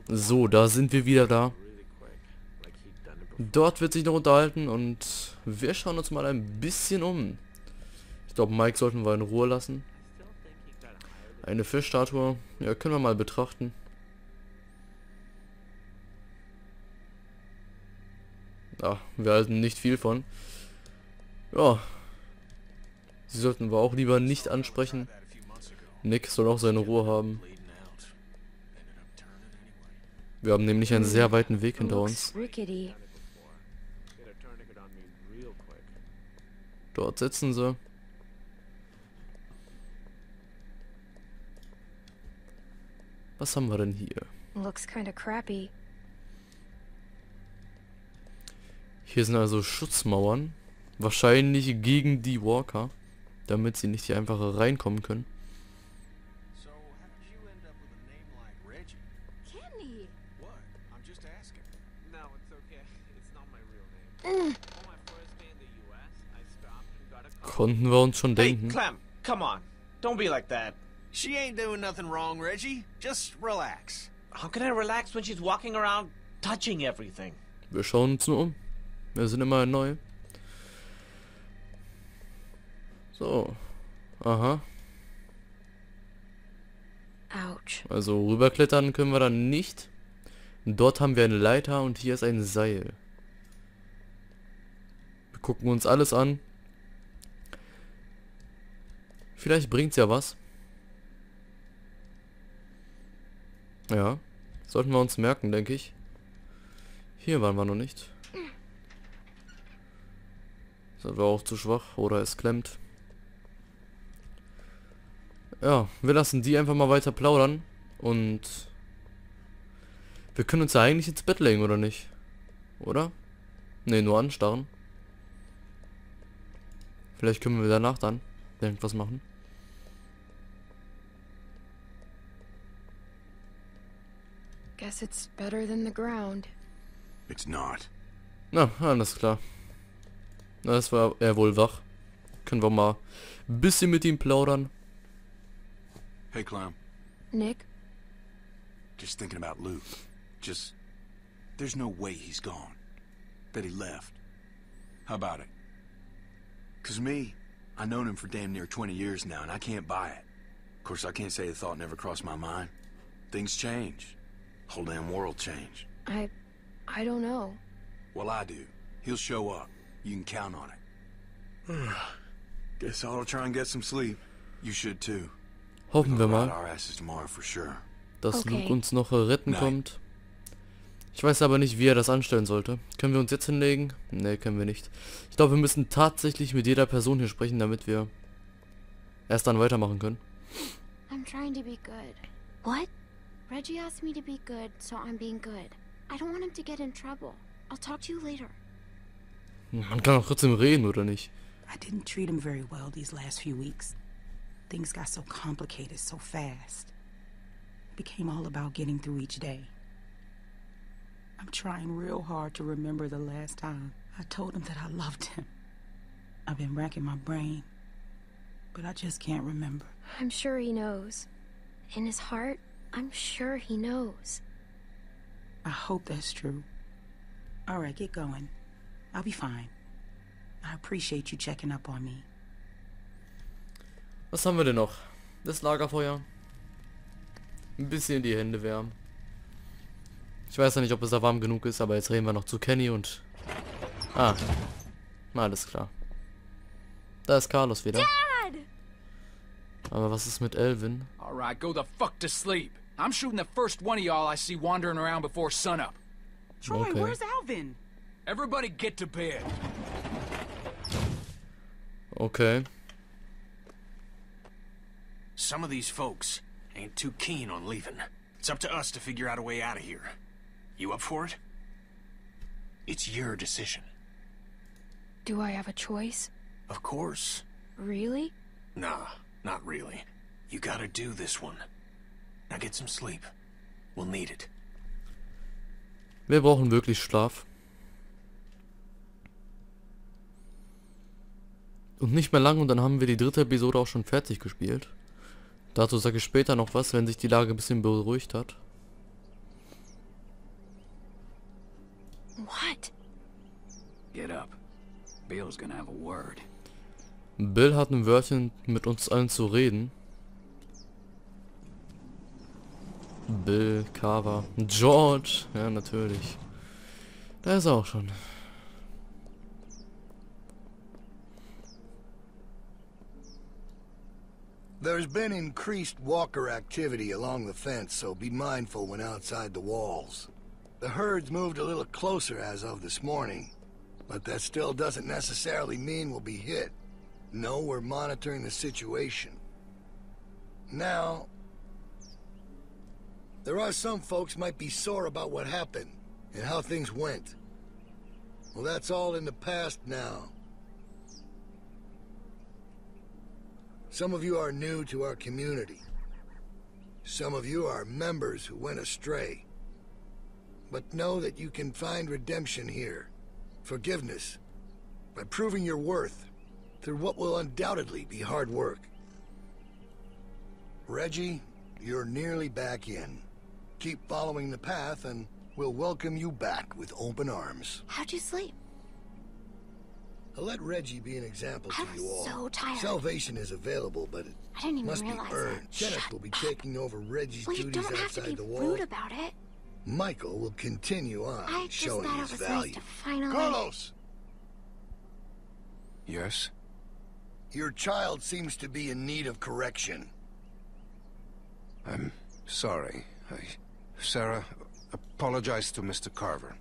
So, da sind wir wieder da. Dort wird sich noch unterhalten und wir schauen uns mal ein bisschen um. Ich glaube, Mike sollten wir in Ruhe lassen. Eine Fischstatue, ja, können wir mal betrachten. Ah, wir halten nicht viel von. Ja, sie sollten wir auch lieber nicht ansprechen. Nick soll auch seine Ruhe haben. Wir haben nämlich einen sehr weiten Weg hinter uns. Dort sitzen sie. Was haben wir denn hier? Hier sind also Schutzmauern. Wahrscheinlich gegen die Walker. Damit sie nicht hier einfach reinkommen können. Konnten wir uns schon denken. Hey, Clem, come on. Don't be like that. She ain't doing nothing wrong, Reggie. Just relax. How can I relax when she's walking around touching everything? Wir schauen uns nur um. Wir sind immer neu. So. Aha. Ouch. Also rüberklettern können wir dann nicht. Dort haben wir eine Leiter und hier ist ein Seil. Wir gucken uns alles an. Vielleicht bringt's ja was. Ja. Sollten wir uns merken, denke ich. Hier waren wir noch nicht. Sind wir auch zu schwach oder es klemmt. Ja, wir lassen die einfach mal weiter plaudern. Und wir können uns ja eigentlich ins Bett legen, oder nicht? Oder? Ne, nur anstarren. Vielleicht können wir danach dann irgendwas machen. Guess it's better than the ground. It's not. Na, alles klar. Na, das war er wohl wach. Können wir mal ein bisschen mit ihm plaudern. Hey, Clem. Nick? Just thinking about Luke. There's no way he's gone. That he left. How about it? 'Cause me, I've known him for damn near 20 years now, and I can't buy it. Of course, I can't say the thought never crossed my mind. Things change. Whole damn world changed. I don't know. Well, I do. He'll show up. You can count on it. Guess I'll try and get some sleep. You should too. Hoffen wir mal, Our asses tomorrow for sure. dass Okay. Luke uns noch retten kommt. Ich weiß aber nicht, wie er das anstellen sollte. Können wir uns jetzt hinlegen? Ne, können wir nicht. Ich glaube, wir müssen tatsächlich mit jeder Person hier sprechen, damit wir erst dann weitermachen können. I'm trying to be good. What? Reggie asked me to be good, so I'm being good. I don't want him to get in trouble. I'll talk to you later. Man kann auch trotzdem reden, oder nicht? I didn't treat him very well these last few weeks. Things got so complicated so fast. It became all about getting through each day. I'm trying real hard to remember the last time I told him that I loved him. I've been racking my brain, but I just can't remember. I'm sure he knows. In his heart, I'm sure he knows. I hope that's true. All right, get going. I'll be fine. I appreciate you checking up on me. Was haben wir denn noch? Das Lagerfeuer. Ein bisschen die Hände wärmen. Ich weiß ja nicht, ob es da warm genug ist, aber jetzt reden wir noch zu Kenny und... Ah. Alles klar. Da ist Carlos wieder. Dad! Aber was ist mit Elvin? Alright, go the fuck to sleep. I'm shooting the first one of y'all I see wandering around before sunup. Troy, Okay. where's Alvin? Everybody get to bed. Okay. Some of these folks ain't too keen on leaving. It's up to us to figure out a way out of here. You up for it? It's your decision. Do I have a choice? Of course. Really? Nah, not really. You gotta do this one. Now get some sleep. We'll need it. Wir brauchen wirklich Schlaf. Und nicht mehr lang und dann haben wir die dritte Episode auch schon fertig gespielt. Dazu sage ich später noch was, wenn sich die Lage ein bisschen beruhigt hat. What? Get up. Bill's gonna have a word. Bill hat ein Wörtchen mit uns allen zu reden. Bill, Carver, George, ja natürlich. Da ist er auch schon. There's been increased walker activity along the fence, so be mindful when outside the walls. The herd's moved a little closer as of this morning, but that still doesn't necessarily mean we'll be hit. No, we're monitoring the situation. Now, there are some folks might be sore about what happened and how things went. Well, that's all in the past now. Some of you are new to our community. Some of you are members who went astray. But know that you can find redemption here, forgiveness, by proving your worth through what will undoubtedly be hard work. Reggie, you're nearly back in. Keep following the path and we'll welcome you back with open arms. How'd you sleep? I'll let Reggie be an example I to you was all. so tired. Salvation is available, but it I didn't even must be realize earned. it. Kenneth Shut will be up. taking over Reggie's Well, you duties don't have to be outside the wall. rude about it. Michael will continue on, I just showing thought his it was value. nice to finally... Carlos! Yes? Your child seems to be in need of correction. I'm sorry. Sarah, apologize to Mr. Carver.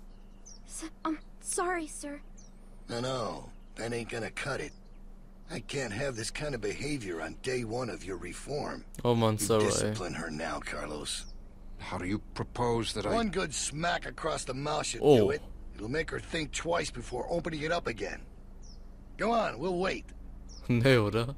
Sorry, sir. No, that ain't gonna cut it. I can't have this kind of behavior on day one of your reform. Oh man, You Sarah, ey. discipline her now, Carlos. How do you propose that One good smack across the mouth should Oh. do it. It'll make her think twice before opening it up again. Go on, we'll wait. Nee, oder?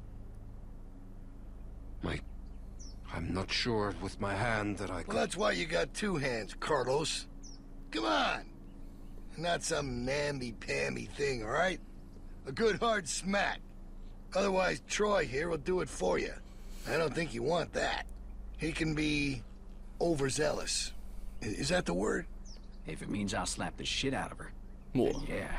I'm not sure with my hand that I could... Well, that's why you got two hands, Carlos. Come on. Not some namby-pamby thing, all right? A good hard smack. Otherwise, Troy here will do it for you. I don't think you want that. He can be overzealous. Is that the word? If it means I'll slap the shit out of her. Boah. then yeah.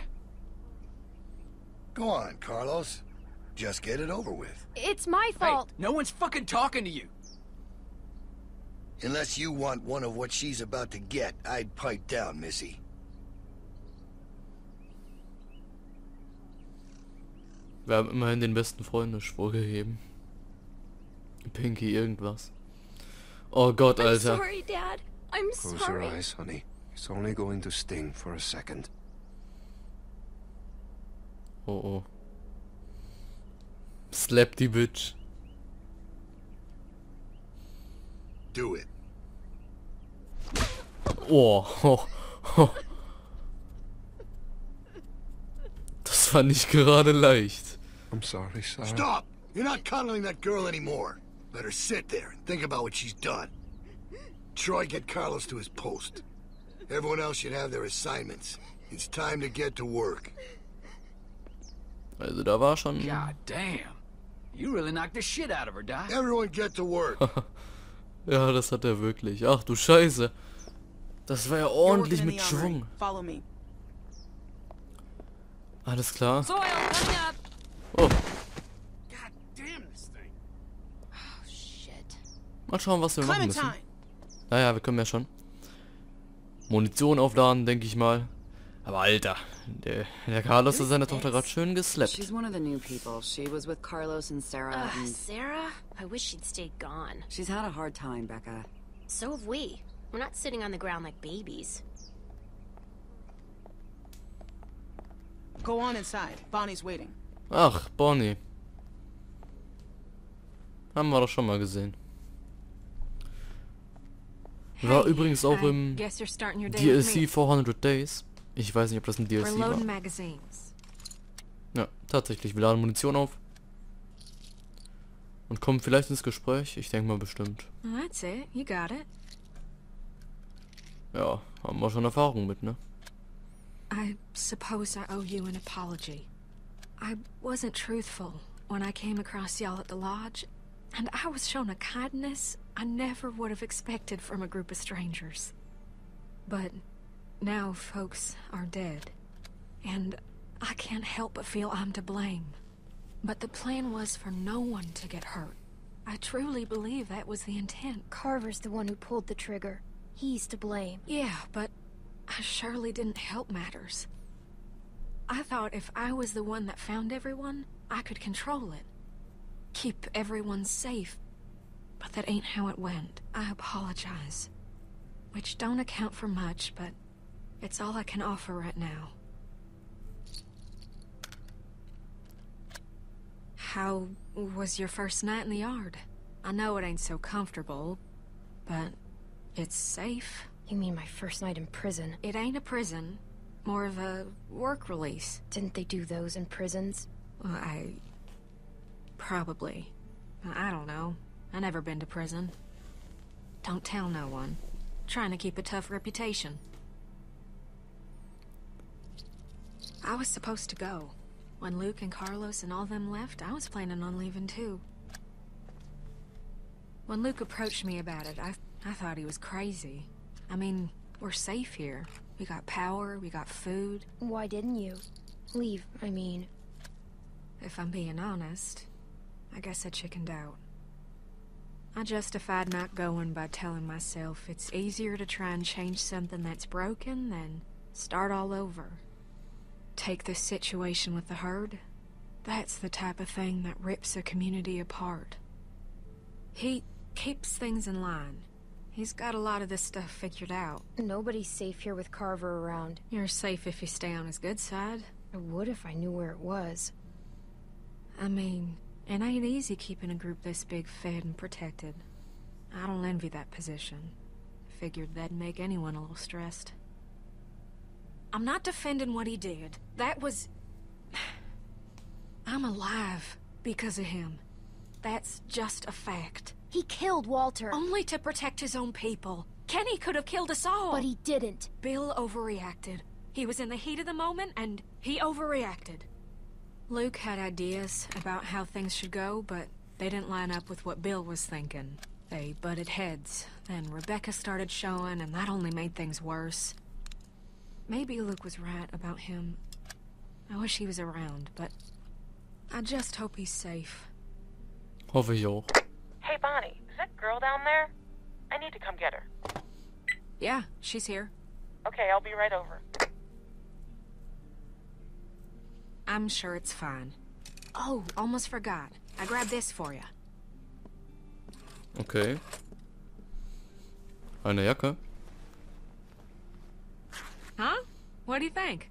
Go on, Carlos. Just get it over with. It's my fault. Hey, no one's fucking talking to you. Unless you want one of what she's about to get, I'd pipe down, Missy. Wir haben immerhin den besten Freund eine Spur gegeben. Pinky irgendwas. Oh Gott, I'm Alter. sorry, Dad. I'm Close your sorry. eyes, honey. It's only going to sting for a second. Oh oh. Slap die Bitch. Do it. Oh. Oh. Oh. Das war nicht gerade leicht. I'm sorry, Sarah. Stop! You're not cuddling that girl anymore. Let her sit there and think about what she's done. Troy, get Carlos to his post. Everyone else should have their assignments. It's time to get to work. Also da war schon... God damn. You really knocked the shit out of her, Doc. Everyone get to work. Ja, das hat er wirklich. Ach du Scheiße. Das war ja ordentlich mit Schwung. Follow me. Alles klar. Soil coming up. Oh, God damn this thing. Oh, shit. mal schauen, was wir machen müssen. Clementine. Naja, wir können ja schon. Munition aufladen, denke ich mal. Aber Alter, der Carlos hat seine Tochter gerade schön geslappt. She's one of the new people. She was with Carlos and Sarah, and Sarah? I wish she'd stayed gone. she's had a hard time, Becca. So have we. We're not sitting on the ground like babies. Go on inside. Bonnie's waiting. Ach, Bonnie. Haben wir doch schon mal gesehen. War übrigens auch im Guess you're starting your day with me. DLC 400 Days. Ich weiß nicht, ob das ein We're DLC loading war. magazines. Ja, tatsächlich. Wir laden Munition auf. Und kommen vielleicht ins Gespräch. Ich denke mal bestimmt. That's it. You got it. Ja, haben wir schon Erfahrung mit, ne? I suppose I owe you an apology. I wasn't truthful when I came across y'all at the lodge, and I was shown a kindness I never would have expected from a group of strangers. But now folks are dead. And I can't help but feel I'm to blame. But the plan was for no one to get hurt. I truly believe that was the intent. Carver's the one who pulled the trigger. He's to blame. Yeah, but I surely didn't help matters. I thought if I was the one that found everyone, I could control it. Keep everyone safe. But that ain't how it went. I apologize. Which don't account for much, but it's all I can offer right now. How was your first night in the yard? I know it ain't so comfortable, but it's safe. You mean my first night in prison? It ain't a prison. More of a work release. Didn't they do those in prisons? Well, probably. I don't know. I never been to prison. Don't tell no one. Trying to keep a tough reputation. I was supposed to go. When Luke and Carlos and all them left, I was planning on leaving too. When Luke approached me about it, I thought he was crazy. I mean, we're safe here. We got power, we got food. Why didn't you? Leave, I mean. If I'm being honest, I guess I chickened out. I justified not going by telling myself it's easier to try and change something that's broken than start all over. Take this situation with the herd. That's the type of thing that rips a community apart. He keeps things in line. He's got a lot of this stuff figured out. Nobody's safe here with Carver around. You're safe if you stay on his good side. I would if I knew where it was. I mean, it ain't easy keeping a group this big fed and protected. I don't envy that position. Figured that'd make anyone a little stressed. I'm not defending what he did. That was... I'm alive because of him. That's just a fact. He killed Walter. Only to protect his own people. Kenny could have killed us all. But he didn't. Bill overreacted. He was in the heat of the moment, and he overreacted. Luke had ideas about how things should go, but they didn't line up with what Bill was thinking. They butted heads. Then Rebecca started showing, and that only made things worse. Maybe Luke was right about him. I wish he was around, but I just hope he's safe. Hoffe ich auch. Hey, Bonnie, is that girl down there? I need to come get her. Yeah, she's here. Okay, I'll be right over. I'm sure it's fine. Oh, almost forgot. I grabbed this for you. Okay. Eine Jacke. Huh? What do you think?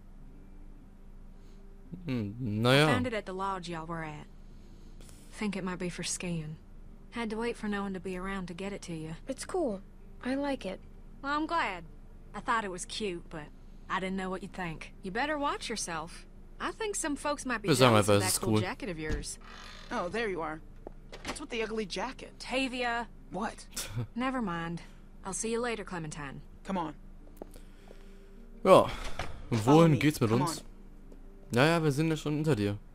Naja. Found it at the lodge y'all were at. Think it might be for skiing. Had to wait for no one to be around to get it to you. It's cool. I like it. Well, I'm glad. I thought it was cute, but I didn't know what you'd think. You better watch yourself. I think some folks might be jealous of that cool jacket of yours. Oh, there you are. What's with the ugly jacket? Tavia. What? Never mind. I'll see you later, Clementine. Come on. Ja. Wohin geht's mit uns? Naja, wir sind ja schon hinter dir.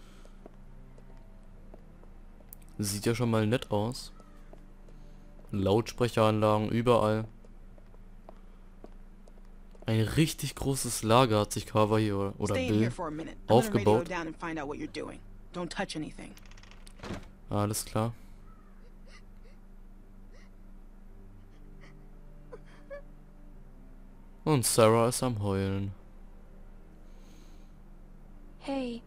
Sieht ja schon mal nett aus. Lautsprecheranlagen überall. Ein richtig großes Lager hat sich Carver hier oder Bill aufgebaut. Alles klar. Und Sarah ist am Heulen. Hey.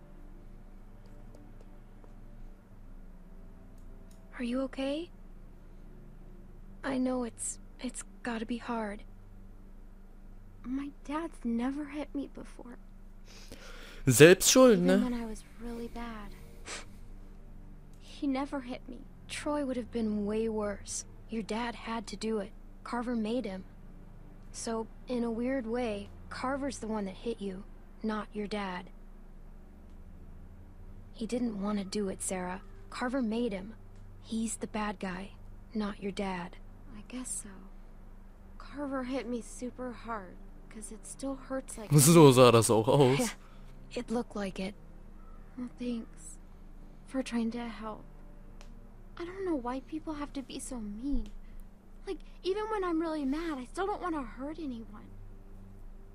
Are you okay? I know it's gotta be hard. My dad's never hit me before. Selbst schuld, ne? Even when I was really bad. He never hit me. Troy would have been way worse. Your dad had to do it. Carver made him. So, in a weird way, Carver's the one that hit you, not your dad. He didn't want to do it, Sarah. Carver made him. He's the bad guy, not your dad. I guess so. Carver hit me super hard, because it still hurts like... So sah das auch aus. Yeah, it looked like it. Well, thanks for trying to help. I don't know why people have to be so mean. Like, even when I'm really mad, I still don't want to hurt anyone.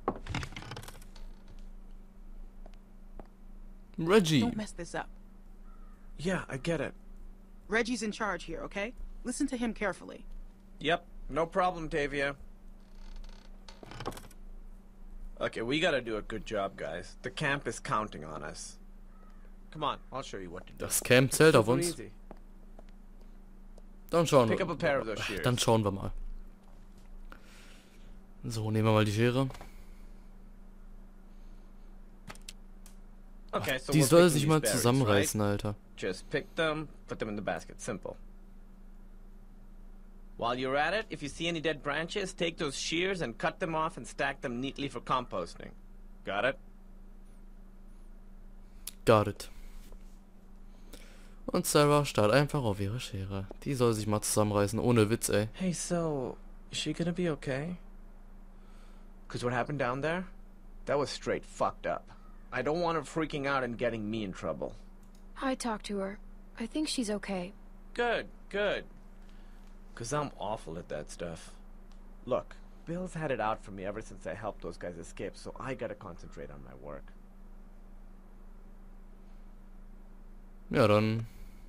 Reggie. Don't mess this up. Yeah, I get it. Reggie's in charge here, okay? Listen to him carefully. Yep, no problem, Tavia. Okay, we gotta do a good job, guys. The camp is counting on us. Come on, I'll show you what to do. Das Camp zählt auf Super uns. easy. Dann schauen Pick up a pair of those wir. shears. Dann schauen wir mal. So, nehmen wir mal die Schere. Okay, so Die we're soll picking sich these mal berries, zusammenreißen, right? Alter. Just pick them, put them in the basket. Simple. While you're at it, if you see any dead branches, take those shears and cut them off and stack them neatly for composting. Got it? Got it. Und Sarah starrt einfach auf ihre Schere. Die soll sich mal zusammenreißen, ohne Witz, ey. Hey, so, is she gonna be okay? Cause what happened down there? That was straight fucked up. I don't want her freaking out and getting me in trouble. I talked to her. I think she's okay. Good, good. Cause I'm awful at that stuff. Look, Bill's had it out for me ever since I helped those guys escape, so I gotta concentrate on my work. Ja, dann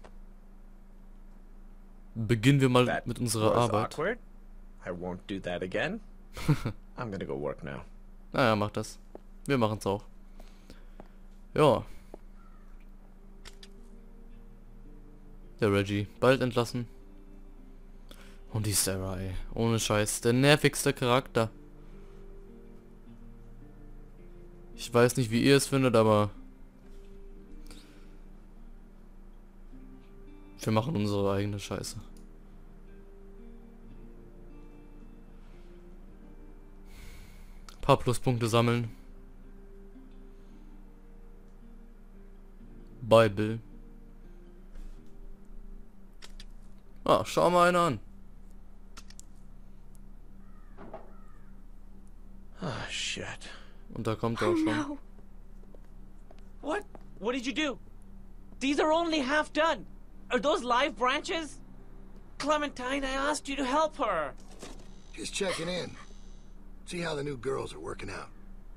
beginnen wir mal That mit unserer was Arbeit. awkward. I won't do that again. I'm gonna go work now. Naja, mach das. Wir machen's auch. Ja. Der Reggie, bald entlassen. Und die Sarah, ey. Ohne Scheiß. Der nervigste Charakter. Ich weiß nicht, wie ihr es findet, aber wir machen unsere eigene Scheiße. Paar Pluspunkte sammeln. Bible. Ah, schau mal einen an. Oh, shit. Und da kommt er auch schon. No. What? What did you do? These are only half done. Are those live branches? Clementine, I asked you to help her. Just checking in. See how the new girls are working out.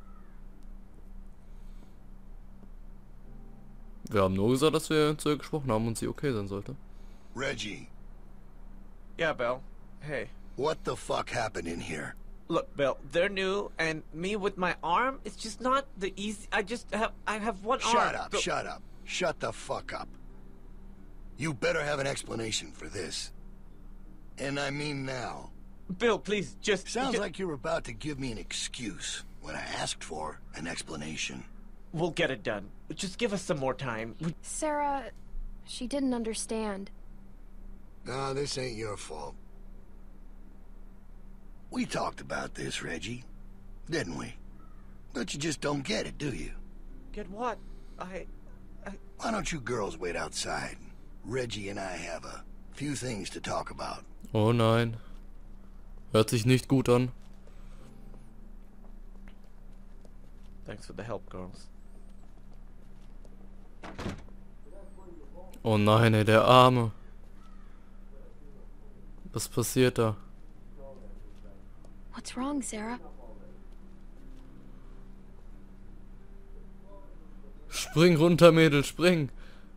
Wir haben nur gesagt, dass wir zu ihr gesprochen haben und sie okay sein sollte. Reggie, Yeah, Bill. Hey. what the fuck happened in here? Look, Bill, they're new, and me with my arm, it's just not the easy... I have one arm. Shut up, Bill- shut up. Shut the fuck up. You better have an explanation for this. And I mean now. Bill, please, just... Sounds like you're about to give me an excuse when I asked for an explanation. We'll get it done. Just give us some more time. Sarah, she didn't understand. No, this ain't your fault. We talked about this, Reggie, didn't we? But you just don't get it, do you? Get what? Why don't you girls wait outside? Reggie and I have a few things to talk about. Oh nein. Hört sich nicht gut an. Thanks for the help, girls. Oh nein, ey, der Arme. Was passiert da? What's wrong, Sarah? Spring runter, Mädel, spring.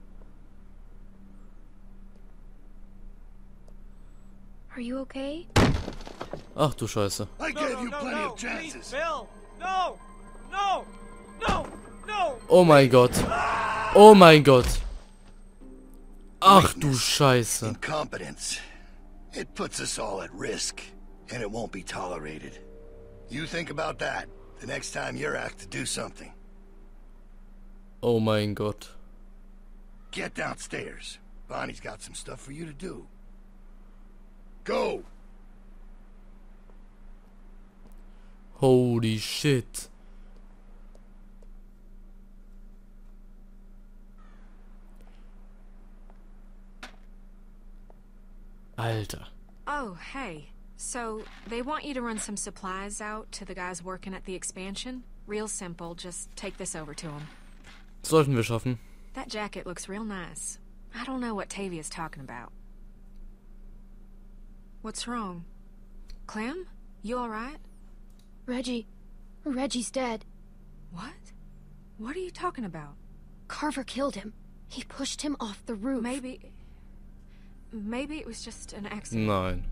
Are you okay? Ach du Scheiße. I gave you plenty of chances. Bill! No! No! No! No! Oh mein Gott. Oh mein Gott. Ach du Scheiße. Incompetence. It puts us all at risk, and it won't be tolerated. You think about that the next time you're asked to do something. Oh mein Gott. Get downstairs. Bonnie's got some stuff for you to do. Go! Holy shit. Alter. Oh, hey. So, they want you to run some supplies out to the guys working at the expansion? Real simple, just take this over to them. Sollten wir schaffen. That jacket looks real nice. I don't know what Tavia's talking about. What's wrong? Clem? You alright? Reggie, Reggie's dead. What? What are you talking about? Carver killed him. He pushed him off the roof. Maybe it was just an accident. Nein.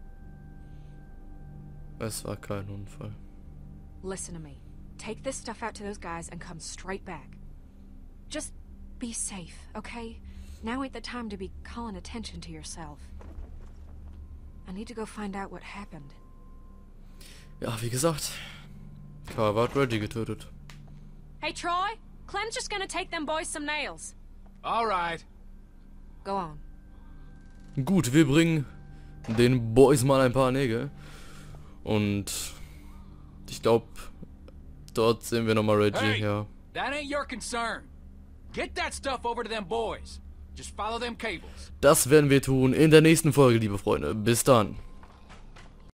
Es war kein Unfall. Listen to me. Take this stuff out to those guys and come straight back. Just be safe, okay? Now ain't the time to be calling attention to yourself. I need to go find out what happened. Ja, wie gesagt, Carver hat Reggie getötet. Hey, Troy! Clem's just gonna take them boys some nails. All right. Go on. Gut, wir bringen den Boys mal ein paar Nägel. Und ich glaube, dort sehen wir nochmal Reggie, Hey, ja. that ain't your concern. Get that stuff over to them boys. Just follow them cables. Das werden wir tun in der nächsten Folge, liebe Freunde. Bis dann.